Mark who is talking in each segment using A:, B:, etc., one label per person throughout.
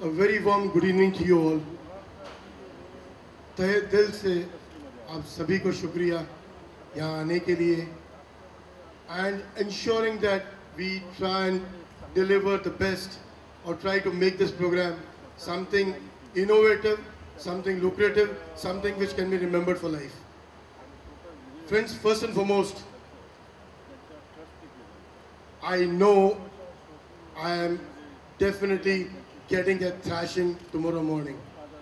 A: A very warm good evening to you all. तहे दिल से आप सभी को शुक्रिया यहाँ आने के लिए and ensuring that we try and deliver the best or try to make this program something innovative, something lucrative, something which can be remembered for life. Friends, first and foremost, I know I am definitely getting a thrashing tomorrow morning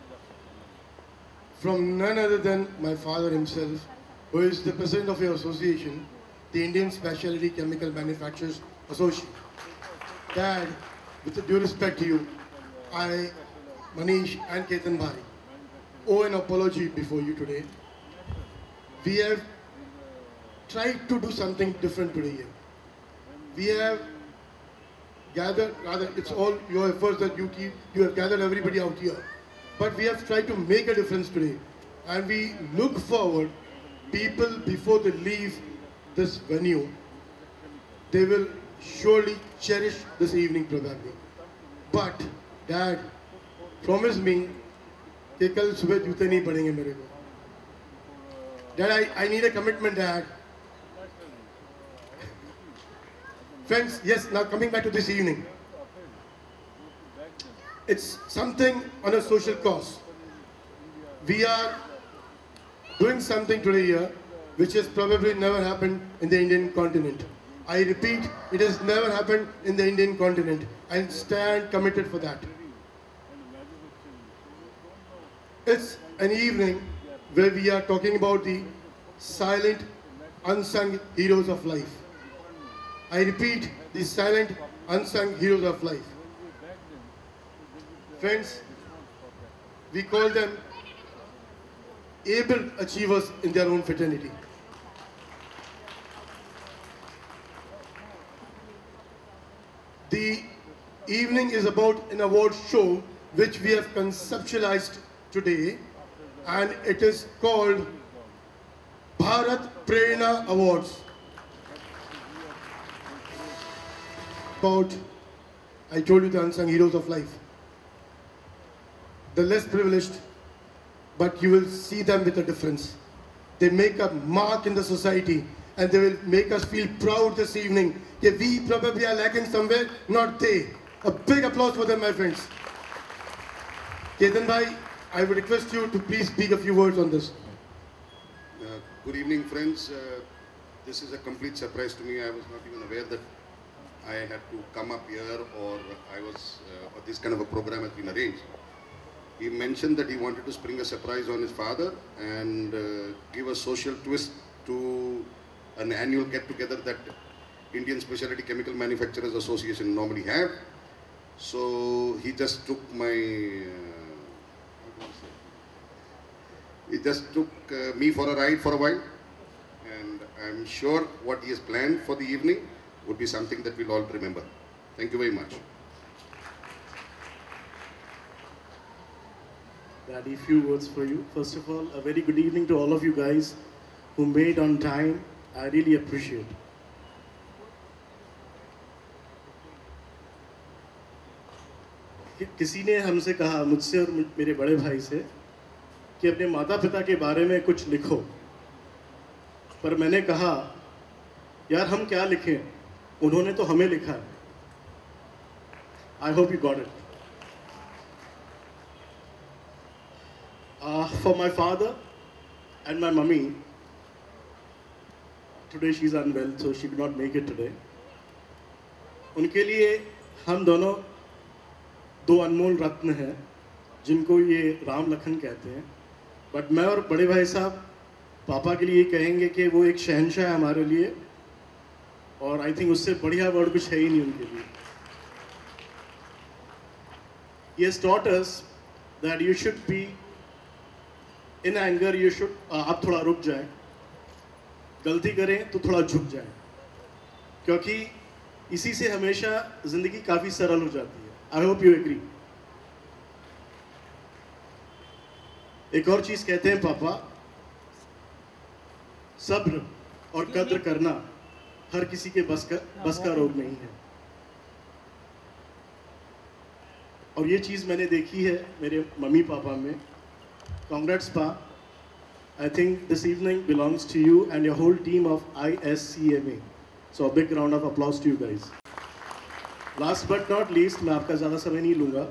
A: from none other than my father himself, who is the president of your association, the Indian Specialty Chemical Manufacturers Association. Dad, with due respect to you, I, Manish and Ketan Bhai, owe an apology before you today. We have tried to do something different today here. We have gathered, rather it's all your efforts that you have gathered everybody out here. But we have tried to make a difference today. And we look forward, people before they leave this venue, they will surely cherish this evening probably. But Dad, promise me कि कल सुबह जूते नहीं पड़ेंगे मेरे को. Dad, I need a commitment, Dad. Friends, yes, now coming back to this evening. It's something on a social cause. We are doing something today here which has probably never happened in the Indian continent. I repeat, it has never happened in the Indian continent. I stand committed for that. It's an evening where we are talking about the silent, unsung heroes of life. I repeat, the silent, unsung heroes of life. Friends, we call them able achievers in their own fraternity. The evening is about an award show which we have conceptualized today, and it is called Bharat Prerna Awards. About, I told you, the unsung heroes of life. The less privileged, but you will see them with a difference. They make a mark in the society, and they will make us feel proud this evening that we probably are lacking somewhere, not they. A big applause for them, my friends. Ketan Bhai, I would request you to please speak a few words on this.
B: Good evening, friends. This is a complete surprise to me. I was not even aware that I had to come up here, or or this kind of a program has been arranged. He mentioned that he wanted to spring a surprise on his father and give a social twist to an annual get-together that Indian Specialty Chemical Manufacturers Association normally have. So he just took me for a ride for a while, and I'm sure what he has planned for the evening would be something that we'll all remember. Thank you very much.
C: Daddy, few words for you. First of all, a very good evening to all of you guys who made on time. I really appreciate. किसी ने हमसे कहा, मुझसे और मेरे बड़े भाई से, कि अपने माता पिता के बारे में कुछ लिखो. पर मैंने कहा, यार हम क्या लिखें? उन्होंने तो हमें लिखा है. I hope you got it. For my father and my mummy, today she's unwell, so she could not make it today. उनके लिए हम दोनों दो अनमोल रत्न हैं, जिनको ये राम लखन कहते हैं. बट मैं और बड़े भाई साहब पापा के लिए कहेंगे कि वो एक शहंशाह है हमारे लिए, और आई थिंक उससे बढ़िया वर्ड कुछ है ही नहीं उनके लिए. He has taught us that you should be in anger, you should आप थोड़ा रुक जाएं, गलती करें तो थोड़ा झुक जाएं, क्योंकि इसी से हमेशा जिंदगी काफ़ी सरल हो जाती है. I hope you agree. एक और चीज़ कहते हैं पापा, सब्र और कद्र करना हर किसी के बस का रोग नहीं है. और ये चीज़ मैंने देखी है मेरे मम्मी पापा में. Congrats, Pa. I think this evening belongs to you and your whole team of ISCMA. So a big round of applause to you guys. Last but not least, मैं आपका ज़्यादा समय नहीं लूँगा.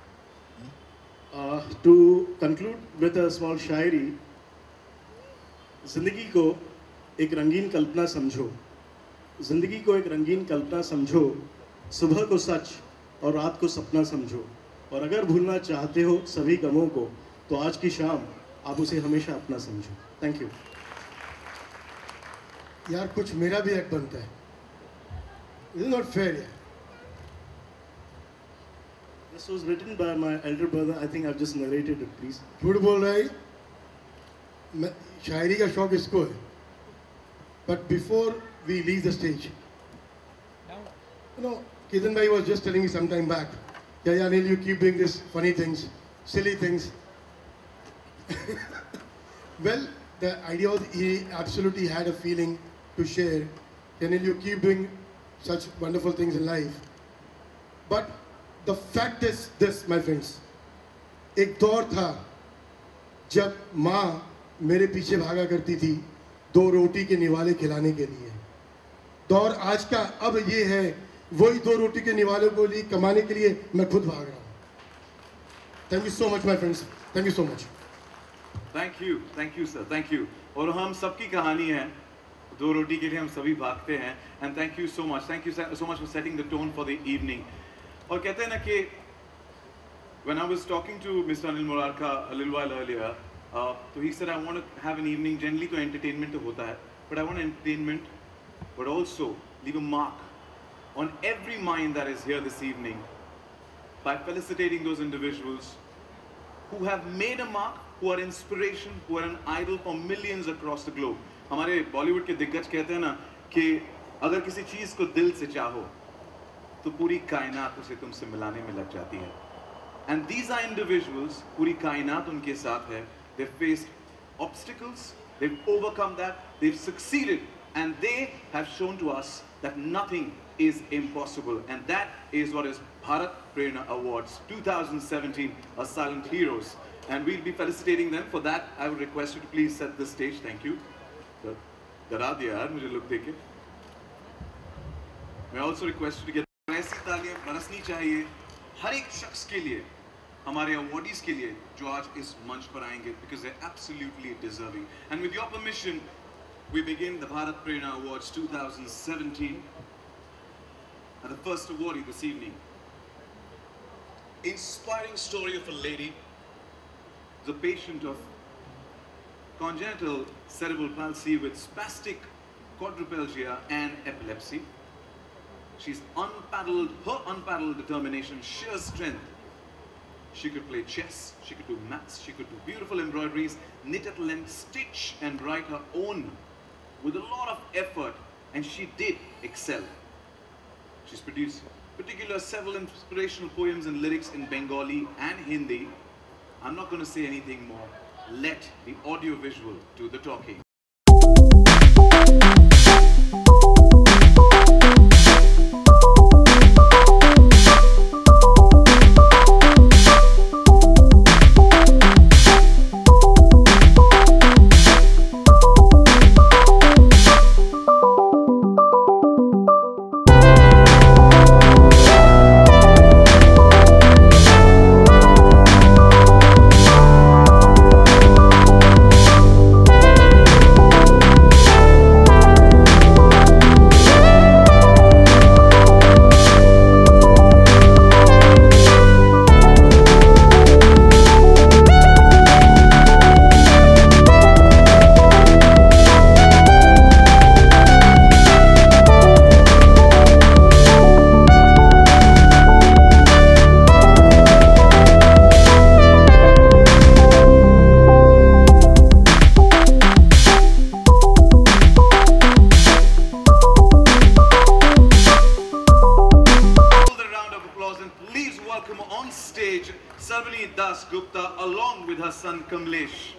C: To conclude with a small शायरी, ज़िंदगी को एक रंगीन कल्पना समझो. ज़िंदगी को एक रंगीन कल्पना समझो. सुबह को सच और रात को सपना समझो. और अगर भूलना चाहते हो सभी गमों को, तो आज की शाम आप उसे हमेशा अपना समझो. Thank you.
A: यार कुछ मेरा भी हक बनता है. It is not fair यार.
C: This was written by my elder brother. I think I've just narrated it, please.
A: झूठ बोल रहा है. मैं शायरी का शौक इसको है. But before we leave the stage, you know, Ketan bhai was just telling me some time back, yeah, Anil, you keep doing this funny things, silly things. Well, the idea was he absolutely had a feeling to share. Anil, you keep doing such wonderful things in life. But the fact is this, my friends. एक दौर था जब माँ मेरे पीछे भागा करती थी 2 रोटी के निवाले खिलाने के लिए. दौर आज का अब ये है, वही 2 रोटी के निवाले को लिए कमाने के लिए मैं खुद भाग रहा हूँ. Thank you so much, my friends. Thank you so much.
D: Thank you, sir. Thank you. और हम सबकी कहानी है. 2 रोटी के लिए हम सभी भागते हैं. And thank you so much. Thank you so much for setting the tone for the evening. और कहते हैं ना कि when I was talking to Mr. Anil Murarka a little while earlier, so he said I want to have an evening. Generally, तो entertainment तो होता है, but I want entertainment, but also leave a mark on every mind that is here this evening by felicitating those individuals who have made a mark, who are inspiration, who are an idol for millions across the globe. हमारे बॉलीवुड के दिग्गज कहते हैं ना कि अगर किसी चीज को दिल से चाहो तो पूरी कायनात उसे तुमसे मिलाने में लग जाती है. And these are individuals, पूरी कायनात उनके साथ है. They've faced obstacles, they've overcome that, they've succeeded, and they have shown to us that nothing is impossible. And that is what is Bharat Prerna Awards 2017, a Silent Heroes. And we'll be felicitating them. For that, I would request you to please set the stage. Thank you. डरा दिया यार मुझे लोग देख के. मैं also request you to get ऐसी तालियां बरसनी चाहिए हर एक शख्स के लिए, हमारे अवार्डीज के लिए जो आज इस मंच पर आएंगे, because they're absolutely deserving. And with your permission, we begin the Bharat Prerna Awards 2017. And the first awardee this evening, inspiring story of a lady, the patient of congenital cerebral palsy with spastic quadriplegia and epilepsy. She's unparalleled, her unparalleled determination, sheer strength. She could play chess, she could do maths, she could do beautiful embroideries, knit at length, stitch and write her own with a lot of effort, and she did excel. She's produced several inspirational poems and lyrics in Bengali and Hindi. I'm not going to say anything more. Let the audio visual do the talking. Sarvani Das Gupta along with her son Kamlesh.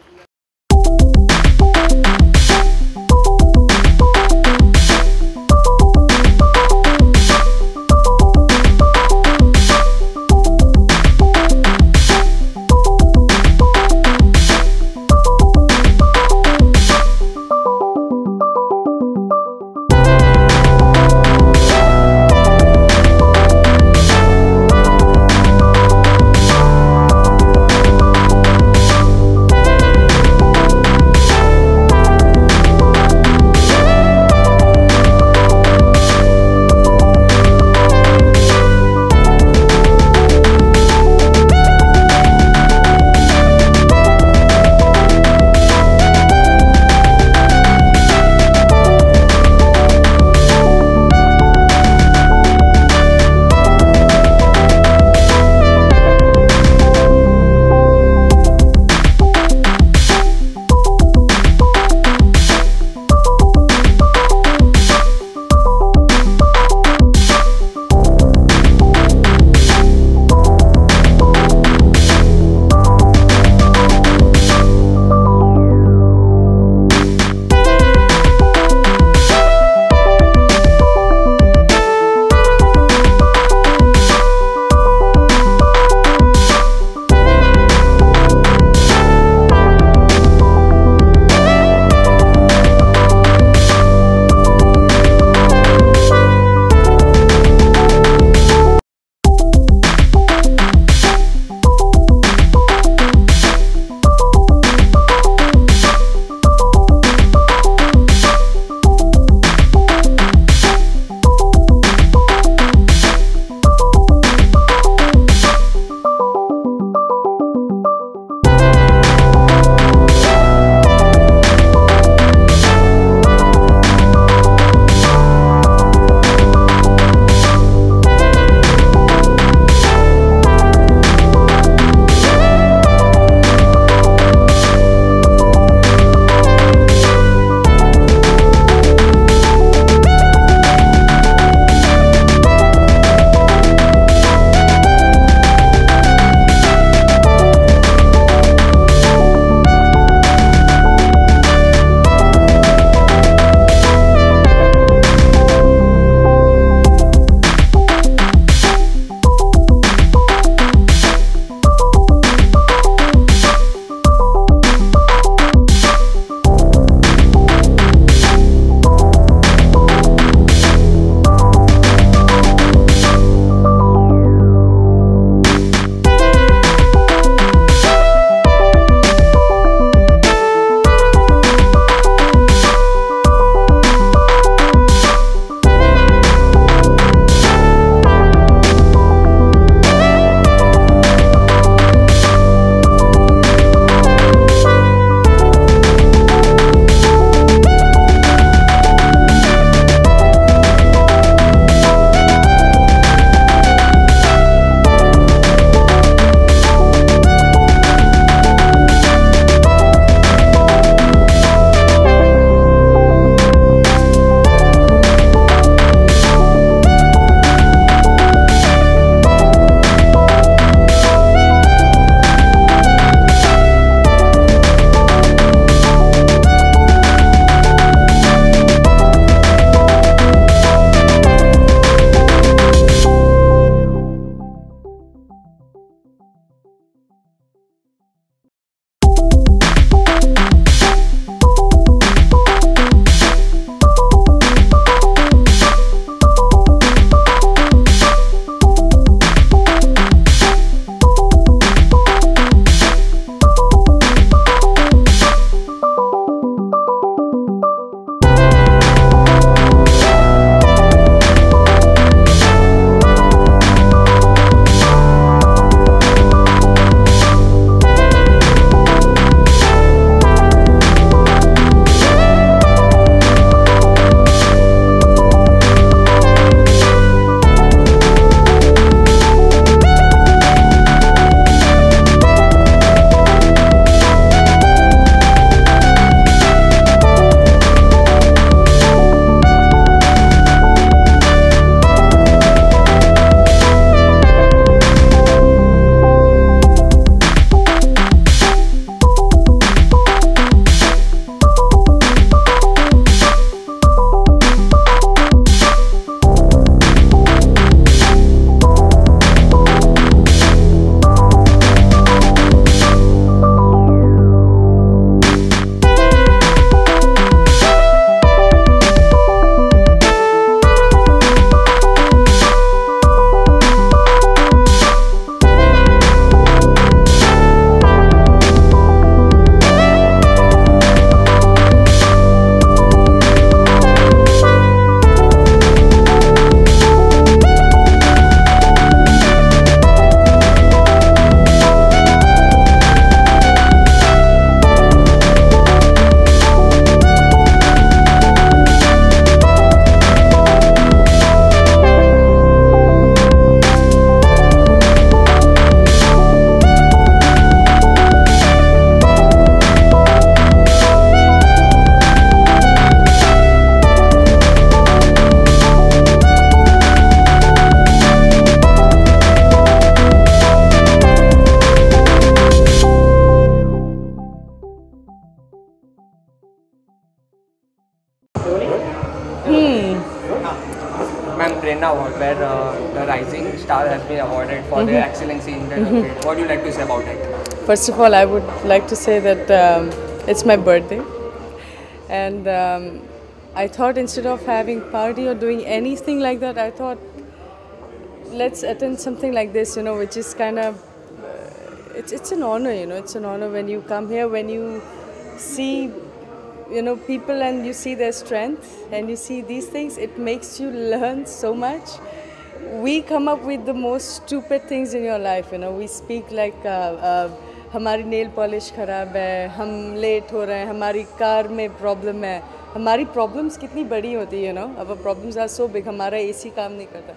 E: the Rising Star has been awarded for their excellency in their field. What do you like to say about it?
F: First of all, I would like to say that it's my birthday, and I thought instead of having party or doing anything like that, I thought let's attend something like this, you know, which is kind of it's an honor, you know. It's an honor when you come here, when you see, you know, people and you see their strength and you see these things. It makes you learn so much. We come up with the most stupid things in your life, you know. We speak like हमारी nail polish ख़राब है, हम late हो रहे हैं, हमारी car में problem है. हमारी प्रॉब्लम्स कितनी बड़ी होती है, you know. Our problems are so big. हमारा AC काम नहीं करता.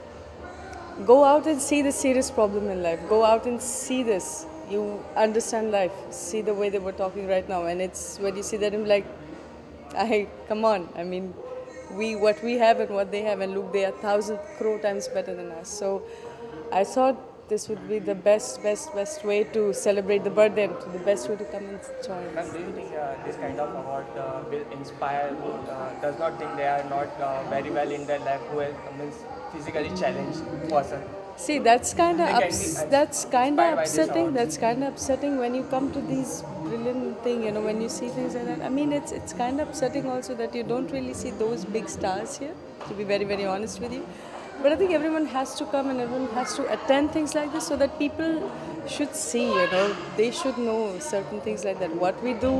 F: Go out and see the serious problem in life. Go out and see this. You understand life. See the way they were talking right now, and it's when you see that, I'm like, come on. I mean, what we have and what they have, and look, they are 1,000 crore times better than us. So, I thought this would be the best way to celebrate the birthday, and the best way to come and join.
E: Ma'am, do you think this kind of award will inspire who does not think they are not very well in their life, who means physically challenged person?
F: See, that's kind of upsetting. That's kind of upsetting when you come to these brilliant thing. You know, when you see things like that. I mean, it's kind of upsetting also that you don't really see those big stars here. To be very honest with you, but I think everyone has to come and everyone has to attend things like this so that people should see. You know, they should know certain things like that. What we do.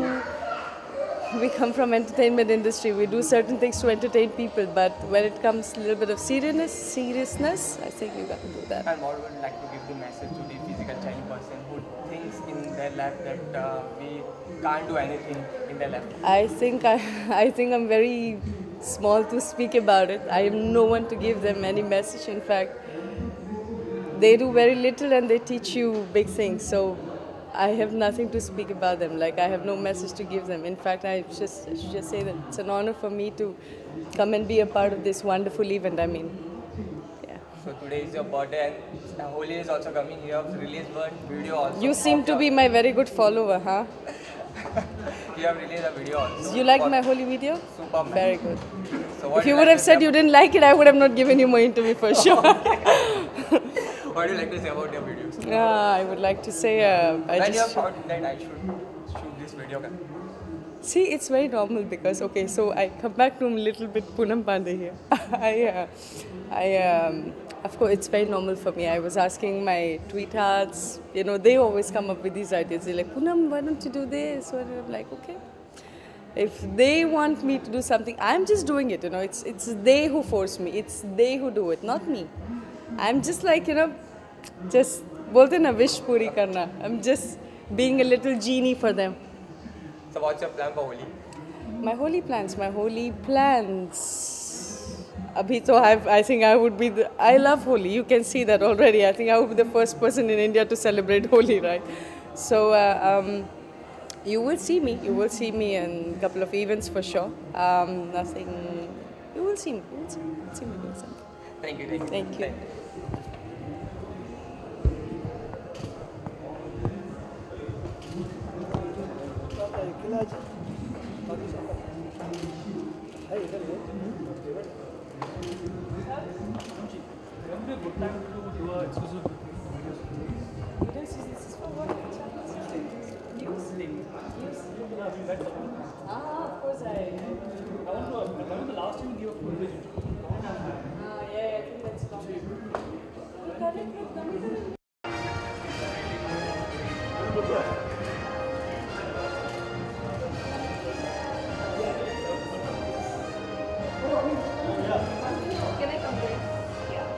F: We come from entertainment industry. We do certain things to entertain people, but when it comes a little bit of seriousness, I think you got to do that.
E: And what would you like to give the message to the physical challenged person who thinks in their life that we can't do anything in their life?
F: I think I'm very small to speak about it. I am no one to give them any message. In fact, they do very little and they teach you big things. So I have nothing to speak about them. Like, I have no message to give them. In fact, I should just say that it's an honor for me to come and be a part of this wonderful event. I mean, yeah.
E: So today is your birthday and Holi is also coming. You have released one video also.
F: You seem to be my very good follower, huh?
E: You have released a video also.
F: You like my Holi video?
E: Super, man.
F: Very good.
E: So
F: if you would have said you didn't like it, I would have not given you more interview for sure.
E: What do you like to say about your videos?
F: I would like to say,
E: when you have thought that I should shoot this video?
F: See, it's very normal because, okay, so I come back to a little bit Poonam Pandey here. Of course, it's very normal for me. I was asking my tweethearts, you know, they always come up with these ideas. They're like, Poonam, why don't you do this? So I'm like, okay. If they want me to do something, I'm just doing it, you know. It's they who force me. It's they who do it, not me. I'm just like, you know, just bolte na wish puri karna. I'm just being a little genie for them.
E: So what's your plan for Holi?
F: My Holi plans. Abhi to I think I would be I love Holi. You can see that already. I think I would be the first person in India to celebrate Holi, right? So you will see me. You will see me in a couple of events for sure. Nothing. You will see me. You will see me doing something.
E: Thank you.
F: Thank you. Of course I want the last time you gave a full vision. Yeah, I think that's Can I come there? Yeah.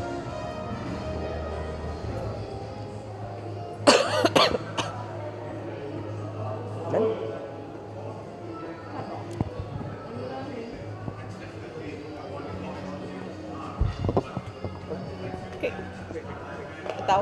F: Okay. बताओ.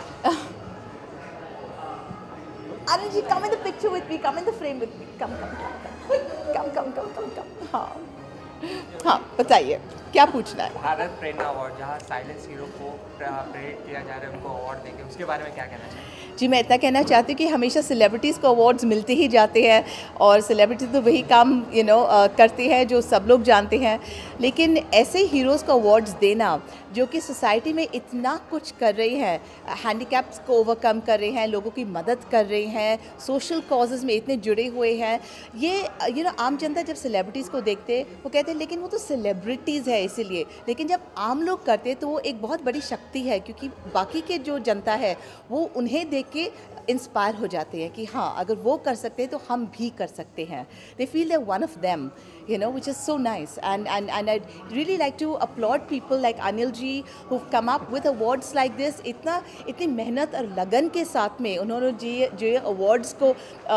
G: Ananji, come in the picture with me. Come in the frame with me. Come. हाँ.
H: हाँ बताइए क्या पूछना है?
E: Bharat Prerna award, जहाँ silence hero को प्रेरित किया जा रहा है, उनको अवार्ड देंगे, उसके बारे में क्या कहना चाहिए?
H: जी मैं इतना कहना चाहती हूँ कि हमेशा सेलिब्रिटीज़ को अवार्ड्स मिलते ही जाते हैं और सेलिब्रिटी तो वही काम करते हैं जो सब लोग जानते हैं, लेकिन ऐसे हीरोज़ को अवार्ड्स देना जो कि सोसाइटी में इतना कुछ कर रहे हैं, हैंडीकैप्स को ओवरकम कर रहे हैं, लोगों की मदद कर रहे हैं, सोशल कॉजेज़ में इतने जुड़े हुए हैं, ये आम जनता जब सेलिब्रिटीज़ को देखते वो कहते हैं लेकिन वो तो सेलिब्रिटीज़ है इसीलिए, लेकिन जब आम लोग करते तो वो एक बहुत बड़ी शक्ति है, क्योंकि बाकी के जो जनता है वो उन्हें देख के इंस्पायर हो जाते हैं कि हाँ अगर वो कर सकते हैं तो हम भी कर सकते हैं. They feel they one of them, which is so nice, and I'd really like to applaud people like Anil ji who've come up with awards like this. इतनी मेहनत और लगन के साथ में उन्होंने जो ये अवार्ड्स को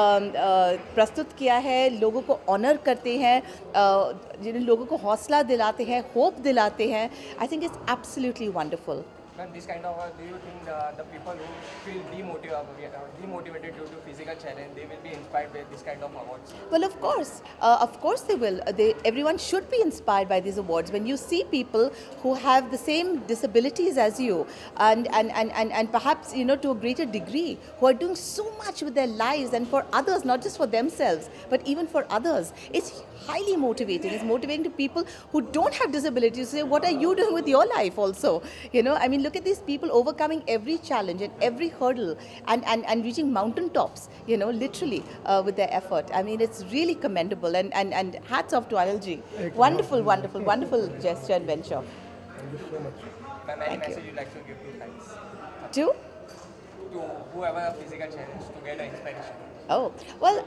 H: प्रस्तुत किया है, लोगों को ऑनर करते हैं, जिन लोगों को हौसला दिलाते हैं, होप दिलाते हैं. I think it's absolutely wonderful.
E: Ma'am, this kind of, do you think the people who feel demotivated due to physical challenge, they will be inspired by this kind of awards?
H: Well, of course they will. Everyone should be inspired by these awards. When you see people who have the same disabilities as you, and perhaps to a greater degree, who are doing so much with their lives and for others, not just for themselves, but even for others, it's highly motivating. It's motivating to people who don't have disabilities to say, what are you doing with your life also? Look at these people overcoming every challenge and every hurdle and reaching mountain tops, literally with their effort. It's really commendable, and hats off to Anil ji. Wonderful gesture and venture.
A: Thank you so much.
E: Ma'am, any message you'd like to give to fans?
H: To
E: whoever physical challenge to get inspiration?
H: Oh, well,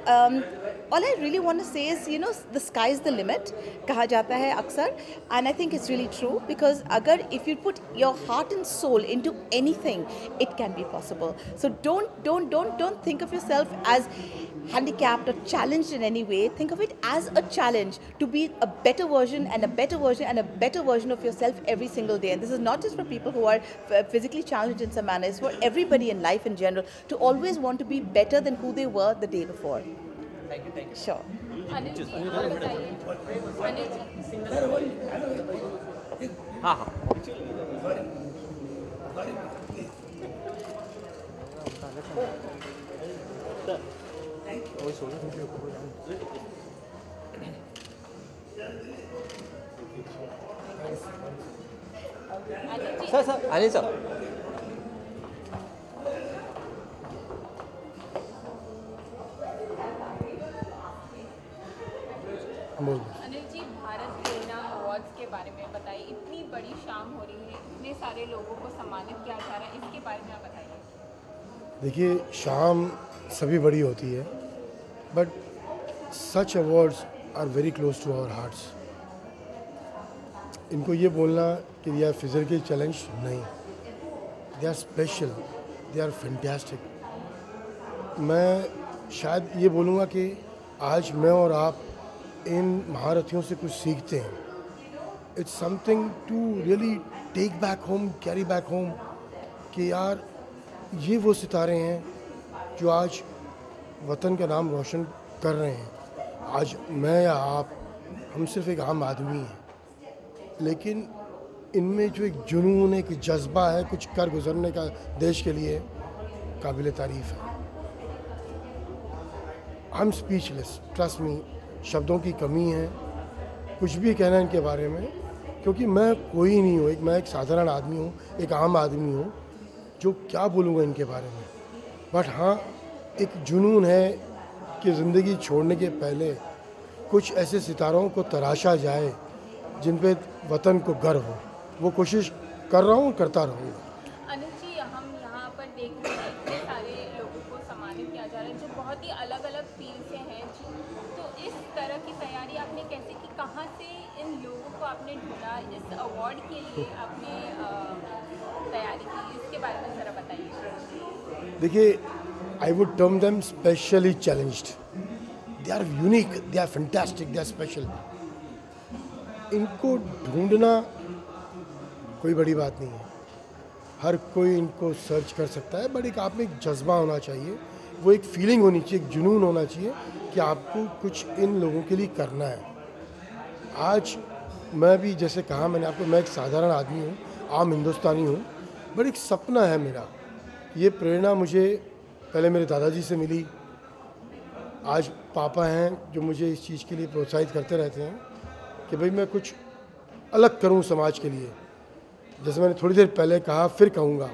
H: all I really want to say is, the sky is the limit, कहा जाता है अक्सर, and I think it's really true, because if you put your heart and soul into anything, it can be possible. So don't think of yourself as handicapped or challenged in any way. Think of it as a challenge to be a better version and a better version and a better version of yourself every single day. And this is not just for people who are physically challenged in some manner. It's for everybody in life in general to always want to be better than who they were the day before.
E: Thank you.
H: Sure.
I: Anil ji आप बताइए. अनिल जी.
D: हाँ.
I: Sir Anil sir. Anil ji, Bharat Prerna awards के बारे में बताइए. इतनी बड़ी शाम हो रही है, इतने सारे लोगों को सम्मानित किया जा रहा है, इसके बारे में आप बताइए.
A: देखिए, शाम सभी बड़ी होती है, but such awards are very close to our hearts. इनको ये बोलना कि दे आर फिजिकल चैलेंज, नहीं, they are special, they are fantastic. मैं शायद ये बोलूँगा कि आज मैं और आप इन महारथियों से कुछ सीखते हैं. It's something to really take back home, carry back home, कि यार ये वो सितारे हैं जो आज वतन का नाम रोशन कर रहे हैं. आज मैं या आप, हम सिर्फ एक आम आदमी हैं, लेकिन इनमें जो एक जुनून, एक जज्बा है कुछ कर गुजरने का देश के लिए, काबिल तारीफ़ है. I am speechless, trust me. शब्दों की कमी है कुछ भी कहना इनके बारे में, क्योंकि मैं कोई नहीं हूँ. मैं एक साधारण आदमी हूँ, एक आम आदमी हूँ, जो क्या बोलूँगा इनके बारे में. बट हाँ, एक जुनून है कि ज़िंदगी छोड़ने के पहले कुछ ऐसे सितारों को तराशा जाए जिन पे वतन को गर्व हो. वो कोशिश कर रहा हूँ, करता रहूँगा.
I: अनिल जी, हम यहाँ पर देख रहे हैं इतने सारे लोगों को सम्मानित किया जा रहा है जो बहुत ही अलग अलग फील्ड से हैं. तो इस तरह की तैयारी आपने कैसे की? कहाँ से इन लोगों को आपने ढूंढा? इस अवार्ड के लिए आपने तैयारी की, इसके बारे में ज़रा बताइए.
A: देखिए, I would term them specially challenged. They are unique, they are fantastic, they are special. इनको ढूंढना कोई बड़ी बात नहीं है. हर कोई इनको सर्च कर सकता है, बट एक आप में एक जज्बा होना चाहिए, वो एक फीलिंग होनी चाहिए, एक जुनून होना चाहिए कि आपको कुछ इन लोगों के लिए करना है. आज मैं भी जैसे कहा मैंने आपको, मैं एक साधारण आदमी हूँ, आम हिंदुस्तानी हूँ, बट एक सपना है मेरा। ये प्रेरणा मुझे पहले मेरे दादाजी से मिली, आज पापा हैं जो मुझे इस चीज़ के लिए प्रोत्साहित करते रहते हैं कि भाई मैं कुछ अलग करूं समाज के लिए। जैसे मैंने थोड़ी देर पहले कहा, फिर कहूँगा,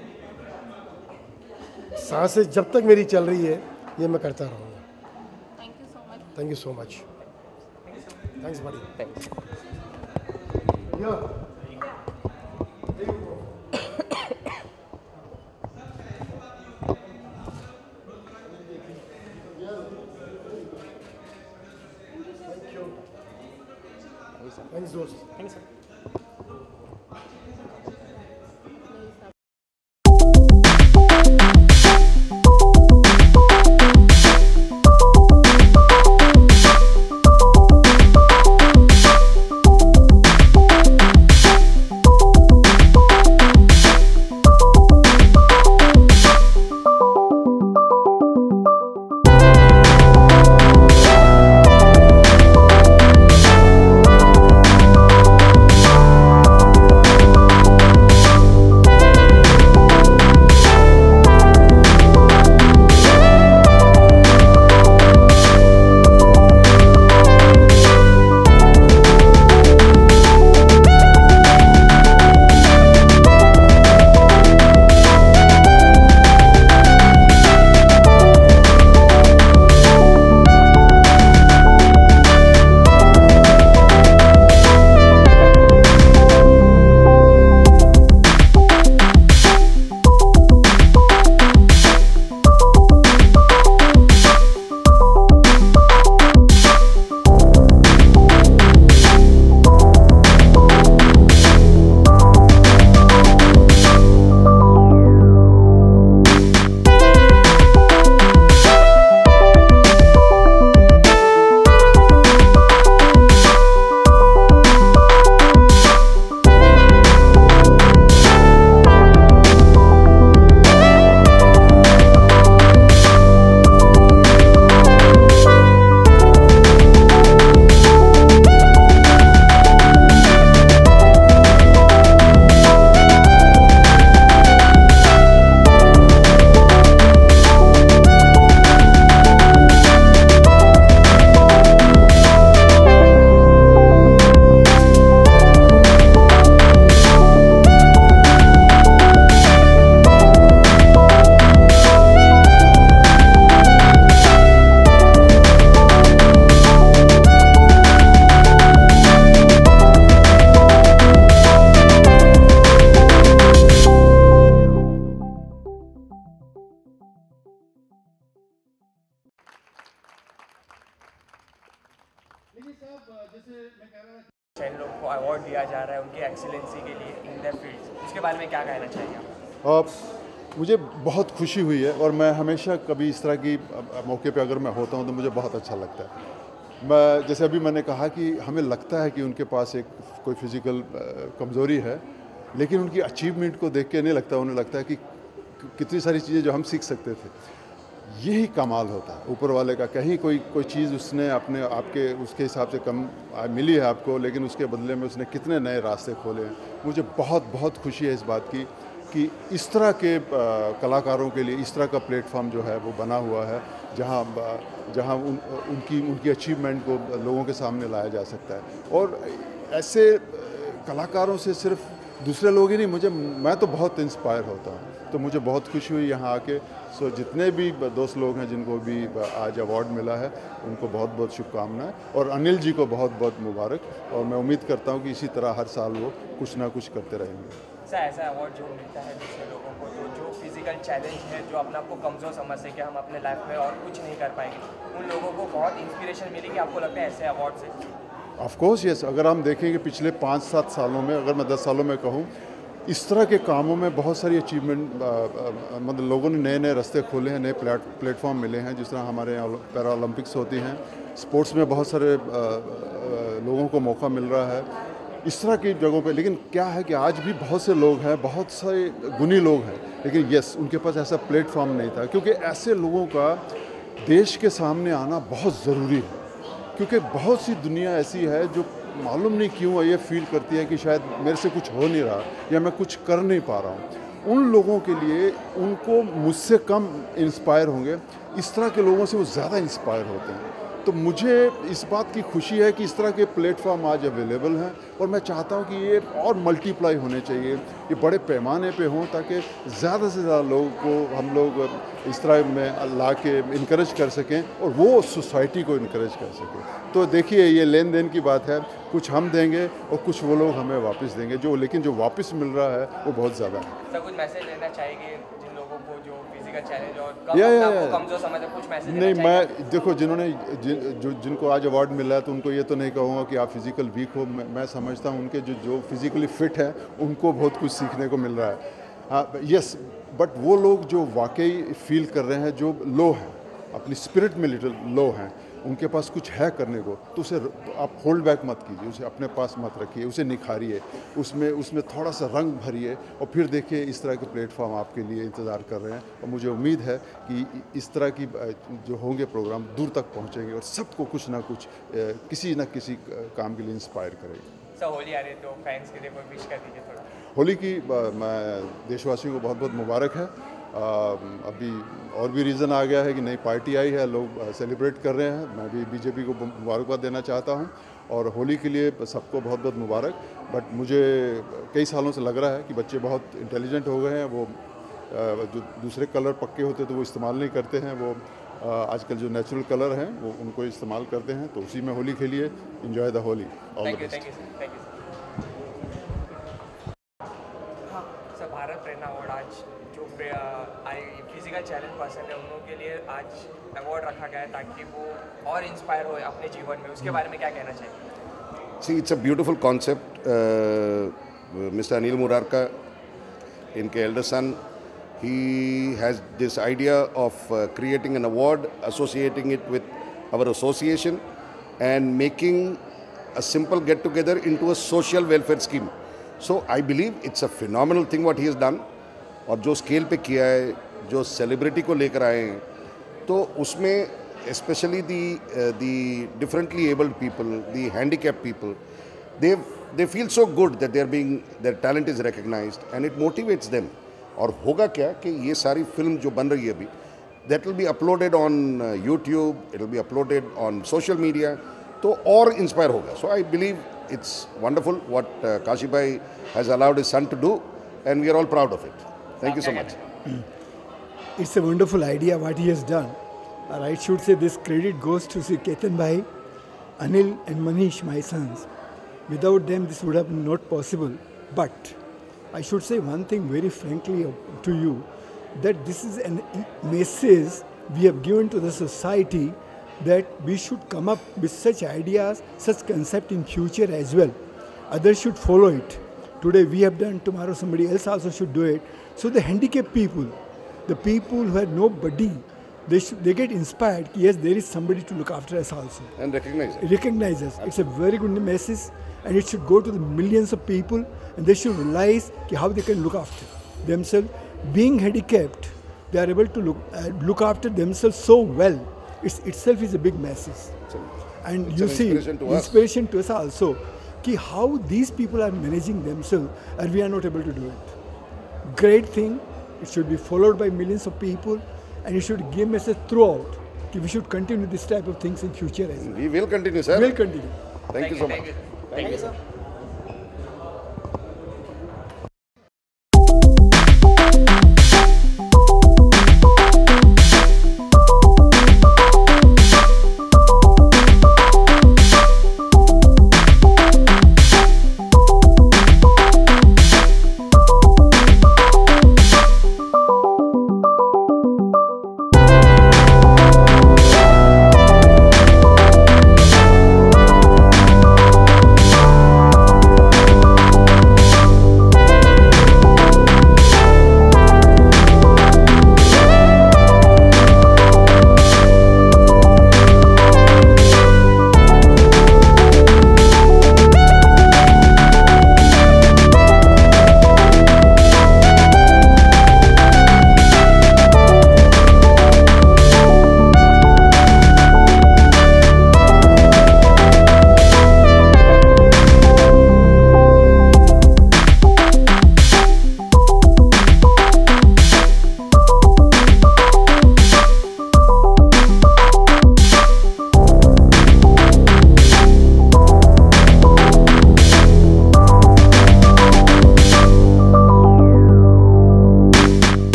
A: सांसें जब तक मेरी चल रही है ये मैं करता रहूँगा।
I: Thank you so much.
A: Thank you so much. Thanks बड़ी। Thanks, दोस्त।
E: Thank you. इन लोगों को अवार्ड दिया जा रहा है उनकी एक्सीलेंसी के लिए इन द फील्ड, उसके बारे में क्या कहना चाहिए आप?
J: मुझे बहुत खुशी हुई है और मैं हमेशा कभी इस तरह की मौके पे अगर मैं होता हूँ तो मुझे बहुत अच्छा लगता है। मैं जैसे अभी मैंने कहा कि हमें लगता है कि उनके पास एक कोई फिज़िकल कमज़ोरी है, लेकिन उनकी अचीवमेंट को देख के नहीं लगता, उन्हें लगता है कि कितनी सारी चीज़ें जो हम सीख सकते थे, यही कमाल होता है ऊपर वाले का। कहीं कोई चीज़ उसने अपने आपके उसके हिसाब से कम मिली है आपको, लेकिन उसके बदले में उसने कितने नए रास्ते खोले हैं। मुझे बहुत बहुत खुशी है इस बात की कि इस तरह के कलाकारों के लिए इस तरह का प्लेटफॉर्म जो है वो बना हुआ है, जहाँ उनकी अचीवमेंट को लोगों के सामने लाया जा सकता है। और ऐसे कलाकारों से सिर्फ दूसरे लोग ही नहीं, मैं तो बहुत इंस्पायर होता हूँ। तो मुझे बहुत खुशी हुई यहाँ आके। सो जितने भी दोस्त लोग हैं जिनको भी आज अवार्ड मिला है, उनको बहुत बहुत शुभकामनाएं, और अनिल जी को बहुत बहुत मुबारक। और मैं उम्मीद करता हूँ कि इसी तरह हर साल वो कुछ ना कुछ करते रहेंगे।
E: ऐसा अवार्ड जो मिलता है दूसरे लोगों को, तो जो फिजिकल चैलेंज है, जो अपने आप को कमज़ोर समझते हैं कि हम अपने लाइफ में और कुछ नहीं कर पाएंगे, उन लोगों को बहुत इंस्पिरेशन मिलेगी, आपको लगता है ऐसे अवार्ड से?
J: Of course yes. अगर हम देखेंगे पिछले 5-7 सालों में, अगर मैं 10 सालों में कहूँ, इस तरह के कामों में बहुत सारी अचीवमेंट, मतलब लोगों ने नए नए रास्ते खोले हैं, नए प्लेटफॉर्म मिले हैं। जिस तरह हमारे यहाँ पैरा ओलंपिक्स होती हैं, स्पोर्ट्स में बहुत सारे लोगों को मौका मिल रहा है इस तरह की जगहों पे। लेकिन क्या है कि आज भी बहुत से लोग हैं, बहुत सारे गुणी लोग हैं, लेकिन यस उनके पास ऐसा प्लेटफॉर्म नहीं था, क्योंकि ऐसे लोगों का देश के सामने आना बहुत ज़रूरी है। क्योंकि बहुत सी दुनिया ऐसी है जो मालूम नहीं क्यों ये फील करती है कि शायद मेरे से कुछ हो नहीं रहा या मैं कुछ कर नहीं पा रहा हूँ, उन लोगों के लिए उनको मुझसे कम इंस्पायर होंगे, इस तरह के लोगों से वो ज़्यादा इंस्पायर होते हैं। तो मुझे इस बात की खुशी है कि इस तरह के प्लेटफॉर्म आज अवेलेबल हैं और मैं चाहता हूँ कि ये और मल्टीप्लाई होने चाहिए, ये बड़े पैमाने पे हों ताकि ज़्यादा से ज़्यादा लोगों को हम लोग इस तरह में ला के इनकरेज कर सकें और वो सोसाइटी को इनकरेज कर सकें। तो देखिए ये लेन देन की बात है, कुछ हम देंगे और कुछ वो लोग हमें वापस देंगे, लेकिन जो वापस मिल रहा है वो बहुत ज़्यादा है।
E: सर कुछ मैसेज देना चाहेंगे जिन लोगों को जो फिजिकल चैलेंज और कमजोर समझते, कुछ मैसेज
J: नहीं, मैं देखो जिनको आज अवार्ड मिला है तो उनको ये तो नहीं कहूँगा कि आप फिजिकल वीक हो। मैं समझता हूँ उनके जो फिजिकली फिट है उनको बहुत कुछ सीखने को मिल रहा है। हाँ यस, बट वो लोग जो वाकई फील कर रहे हैं, जो लो हैं, अपनी स्पिरिट में लिटिल लो हैं, उनके पास कुछ है करने को, तो उसे आप होल्ड बैक मत कीजिए, उसे अपने पास मत रखिए, उसे निखारिए, उसमें थोड़ा सा रंग भरिए और फिर देखिए इस तरह के प्लेटफॉर्म आपके लिए इंतज़ार कर रहे हैं। और मुझे उम्मीद है कि इस तरह की जो होंगे प्रोग्राम दूर तक पहुंचेंगे और सबको कुछ ना कुछ किसी न किसी काम के लिए इंस्पायर करेंगे।
E: सर होली आ रही है तो फैंस के लिए कोई विश कर दीजिए थोड़ा।
J: होली की मैं देशवासियों को बहुत बहुत मुबारक है। अभी और भी रीज़न आ गया है कि नई पार्टी आई है, लोग सेलिब्रेट कर रहे हैं, मैं भी बीजेपी को मुबारकबाद देना चाहता हूं और होली के लिए सबको बहुत बहुत मुबारक। बट मुझे कई सालों से लग रहा है कि बच्चे बहुत इंटेलिजेंट हो गए हैं, वो जो दूसरे कलर पक्के होते तो वो इस्तेमाल नहीं करते हैं, वो आजकल जो नेचुरल कलर हैं वो उनको इस्तेमाल करते हैं, तो उसी में होली खेलिए। Enjoy the Holi. All the best.
E: Sir Bharat Prerna award आज जो फिजिकल चैलेंज पर्सन है उन लोगों के लिए आज अवार्ड रखा गया है ताकि वो और इंस्पायर हो अपने जीवन में, उसके बारे में क्या कहना चाहिए?
B: See it's a beautiful concept. Mister Anil Murarka, इनके elder son, he has this idea of creating an award, associating it with our association and making a simple get together into a social welfare scheme. So I believe it's a phenomenal thing what he has done. और जो scale पे किया है, जो celebrity को लेकर आए हैं, तो उसमें especially the differently abled people, the handicapped people, they feel so good that their talent is recognized and it motivates them. और होगा क्या कि ये सारी फिल्म जो बन रही है अभी, that will be uploaded on YouTube, it will be uploaded on social media, तो और इंस्पायर होगा. So I believe it's wonderful what Kashi bhai has allowed his son to do and we are all proud of it. Thank you so much.
K: It's a wonderful idea what he has done. I should say this credit goes to Sri Ketan bhai, Anil and Manish, my sons. Without them this would have been not possible. But I should say one thing very frankly to you, that this is a message we have given to the society that we should come up with such ideas, such concept in future as well. Others should follow it. Today we have done, tomorrow somebody else also should do it. So the handicapped people, the people who had nobody, they get inspired. Yes, there is somebody to look after us also.
B: And recognize it.
K: Recognize us. It's a very good message and it should go to the millions of people and they should realize how they can look after themselves. Being handicapped, they are able to look after themselves so well. It itself is a big message. And you see, inspiration to us also, how these people are managing themselves and we are not able to do it. Great thing. It should be followed by millions of people and it should give message throughout. We should continue this type of things in future as well.
B: We will continue, sir.
K: We will continue.
B: Thank you so much.
E: Thank you, sir.